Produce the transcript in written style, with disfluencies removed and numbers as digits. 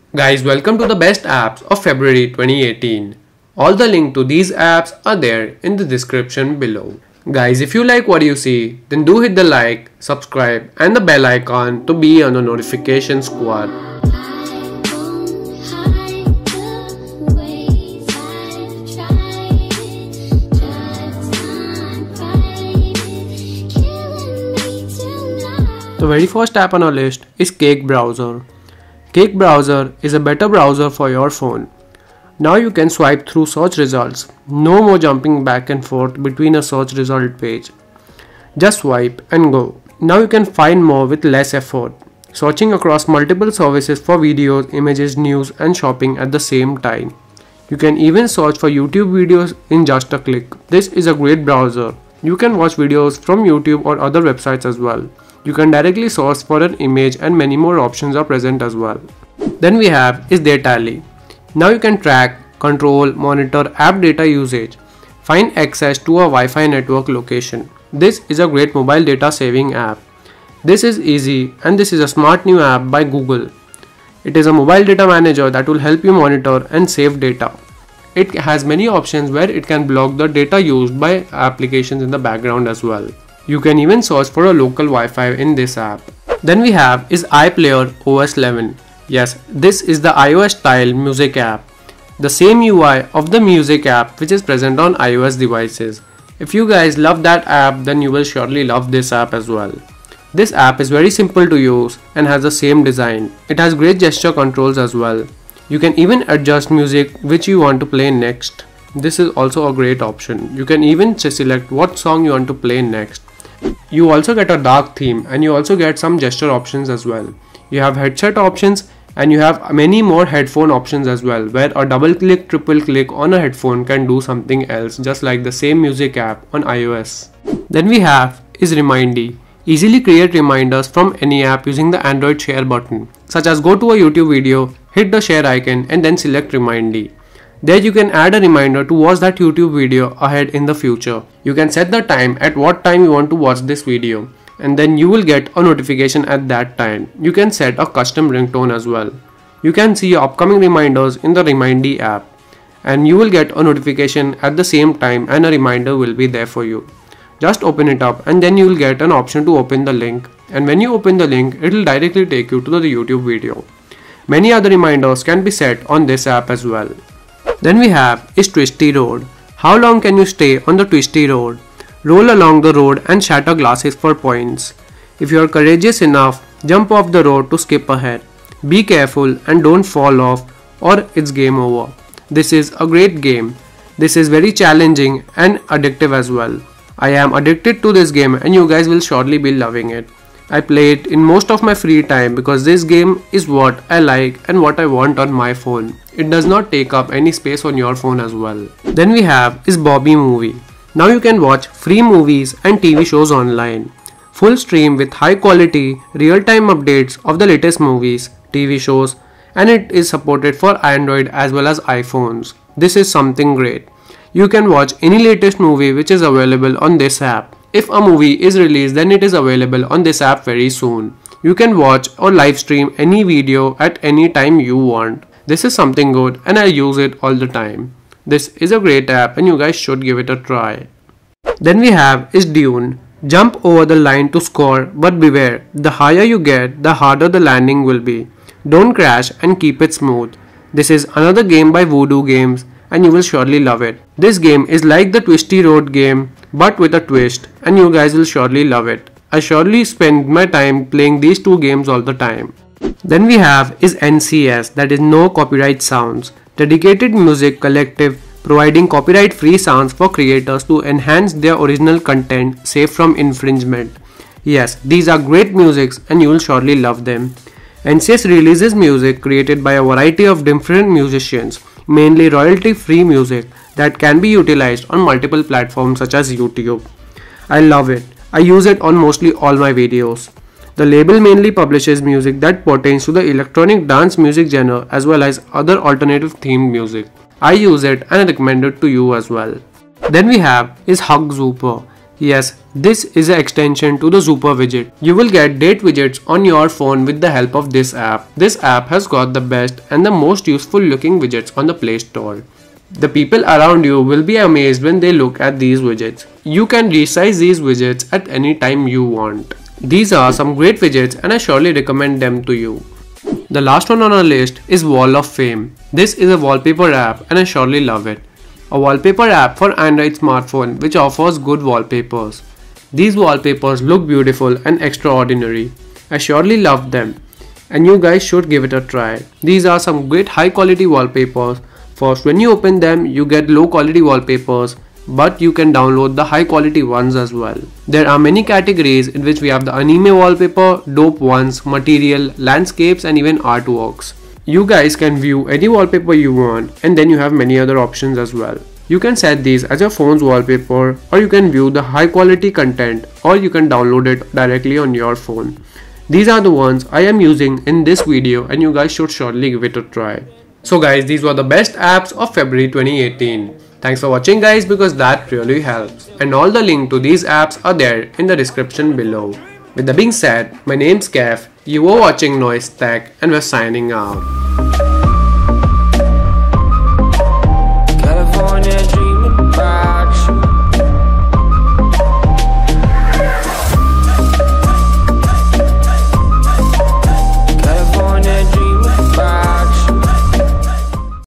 Guys, welcome to the best apps of February 2018. All the link to these apps are there in the description below. Guys, if you like what you see, then do hit the like, subscribe and the bell icon to be on the notification squad. The very first app on our list is Cake Browser. Cake Browser is a better browser for your phone. Now you can swipe through search results. No more jumping back and forth between a search result page. Just swipe and go. Now you can find more with less effort, searching across multiple services for videos, images, news and shopping at the same time. You can even search for YouTube videos in just a click. This is a great browser. You can watch videos from YouTube or other websites as well. You can directly source for an image and many more options are present as well. Then we have is Datally. Now you can track, control, monitor app data usage, find access to a Wi-Fi network location. This is a great mobile data saving app. This is easy and this is a smart new app by Google. It is a mobile data manager that will help you monitor and save data. It has many options where it can block the data used by applications in the background as well. You can even search for a local Wi-Fi in this app. Then we have is iPlayer OS 11. Yes, this is the iOS style music app. The same UI of the music app which is present on iOS devices. If you guys love that app, then you will surely love this app as well. This app is very simple to use and has the same design. It has great gesture controls as well. You can even adjust music which you want to play next. This is also a great option. You can even select what song you want to play next. You also get a dark theme and you also get some gesture options as well. You have headset options and you have many more headphone options as well, where a double click, triple click on a headphone can do something else, just like the same music app on iOS. Then we have is Remindy. Easily create reminders from any app using the Android share button, such as go to a YouTube video, hit the share icon and then select Remindy. There you can add a reminder to watch that YouTube video ahead in the future. You can set the time at what time you want to watch this video and then you will get a notification at that time. You can set a custom ringtone as well. You can see your upcoming reminders in the Remindy app and you will get a notification at the same time and a reminder will be there for you. Just open it up and then you will get an option to open the link, and when you open the link it will directly take you to the YouTube video. Many other reminders can be set on this app as well. Then we have is Twisty Road. How long can you stay on the twisty road? Roll along the road and shatter glasses for points. If you are courageous enough, jump off the road to skip ahead. Be careful and don't fall off or it's game over. This is a great game. This is very challenging and addictive as well. I am addicted to this game and you guys will surely be loving it. I play it in most of my free time because this game is what I like and what I want on my phone. It does not take up any space on your phone as well. Then we have is Bobby Movie. Now you can watch free movies and TV shows online. Full stream with high quality, real-time updates of the latest movies, TV shows, and it is supported for Android as well as iPhones. This is something great. You can watch any latest movie which is available on this app. If a movie is released, then it is available on this app very soon. You can watch or live stream any video at any time you want. This is something good and I use it all the time. This is a great app and you guys should give it a try. Then we have is Dune. Jump over the line to score, but beware, the higher you get, the harder the landing will be. Don't crash and keep it smooth. This is another game by Voodoo Games and you will surely love it. This game is like the Twisty Road game but with a twist and you guys will surely love it. I surely spend my time playing these two games all the time. Then we have is NCS, that is No Copyright Sounds. Dedicated music collective providing copyright free sounds for creators to enhance their original content safe from infringement. Yes, these are great musics and you will surely love them. NCS releases music created by a variety of different musicians, mainly royalty free music that can be utilized on multiple platforms such as YouTube. I love it. I use it on mostly all my videos. The label mainly publishes music that pertains to the electronic dance music genre as well as other alternative themed music. I use it and I recommend it to you as well. Then we have is Hug Super. Yes, this is an extension to the Super widget. You will get date widgets on your phone with the help of this app. This app has got the best and the most useful looking widgets on the Play Store. The people around you will be amazed when they look at these widgets. You can resize these widgets at any time you want. These are some great widgets and I surely recommend them to you. The last one on our list is Wall of Fame. This is a wallpaper app and I surely love it. A wallpaper app for Android smartphone which offers good wallpapers. These wallpapers look beautiful and extraordinary. I surely love them and you guys should give it a try. These are some great high quality wallpapers. First, when you open them, you get low quality wallpapers, but you can download the high quality ones as well. There are many categories in which we have the anime wallpaper, dope ones, material, landscapes and even artworks. You guys can view any wallpaper you want and then you have many other options as well. You can set these as your phone's wallpaper or you can view the high quality content or you can download it directly on your phone. These are the ones I am using in this video and you guys should surely give it a try. So guys, these were the best apps of February 2018. Thanks for watching guys because that really helps. And all the links to these apps are there in the description below. With that being said, my name's Kev, you were watching Noise Tech and we're signing out.